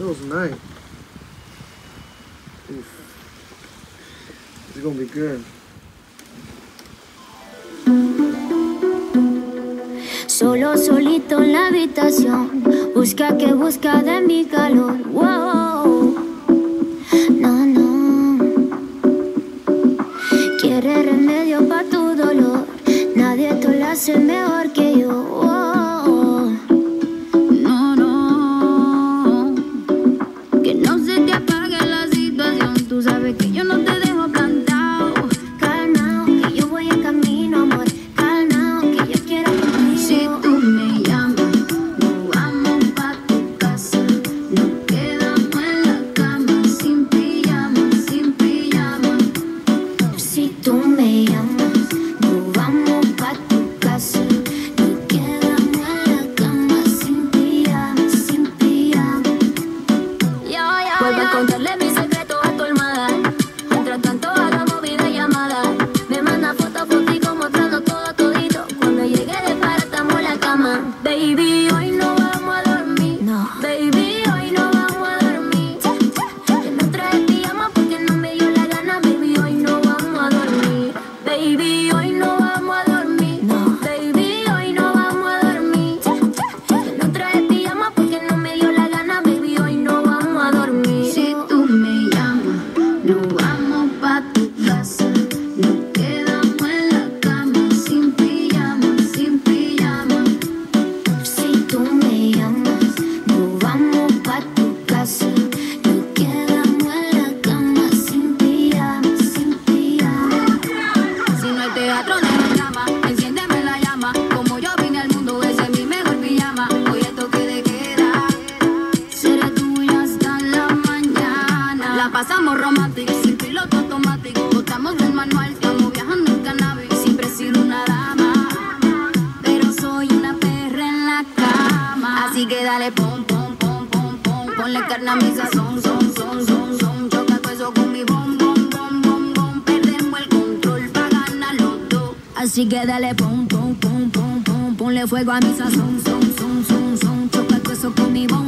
That was nice. Oof. It's gonna be good. Solo, solito en la habitación, busca que busca de mi calor. Wow. No, no. Quiere remedio pa' tu dolor, nadie te lo hace mejor que yo. Wow. No, no. Que no se te apague la situación, tú sabes que yo no te dejo plantado. Calmao, que yo voy en camino, amor. Calmao, que yo quiero contigo. Si tú me llamas, nos vamos pa' tu casa. Nos quedamos en la cama, sin pijama, sin pijama. Si tú me llamas, nos vamos pa' tu casa. Nos quedamos en la cama, sin pijama, sin pijama. Vuelve a contarle mi secreto a tu almohada. Mientras tanto hagamos videollamada. Me manda fotos, fotico mostrando todo todito. Cuando llegue de para estamos en la cama. Baby, hoy no vamos a dormir. No. Baby, hoy no vamos a dormir. Que no trae pijama porque no me dio la gana. Baby, hoy no vamos a dormir. Baby, hoy no vamos a dormir. No. Baby, hoy no vamos a dormir. Que no trae pijama porque no me dio la gana. Baby, hoy no vamos a dormir. Si tú me llamas, nos vamos pa' tu casa. Nos quedamos en la cama, sin pijama, sin pijama. Si tú me llamas, nos vamos pa' tu casa. Nos quedamos en la cama, sin pijama, sin pijama. Si no hay teatro, no hay drama. Enciéndeme la llama. Como yo vine al mundo, ese es mi mejor pijama. Hoy el toque de queda será tuya hasta la mañana. La pasamos romántica, sin piloto automático. Botamos del manual, estamos viajando en cannabis. Siempre he sido una dama, pero soy una perra en la cama. Así que dale pom, pom, pom, pom, pom. Ponle carne a mi sazón, son, son, son, son. Choca todo eso con mi bom, bom, bom, bom, bom. Perdemos el control pa' ganar los dos. Así que dale pom, pom, pom, pom, pom. Ponle fuego a mi sazón, son, son, son, son. Choca todo eso con mi bom.